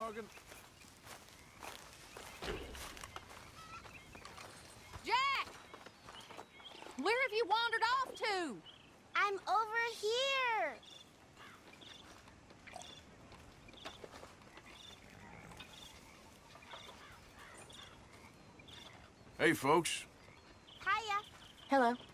Morgan. Jack! Where have you wandered off to? I'm over here. Hey, folks. Hiya. Hello.